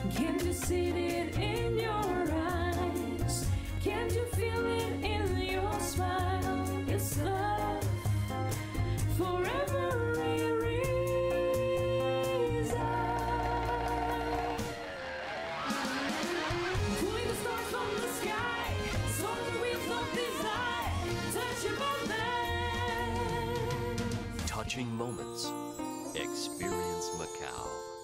Can you see it in your eyes? Can you feel it in your smile? It's love forever a reason. Pulling the stars from the sky, so the wheels of desire touch your moment. Touching moments. Experience Macau.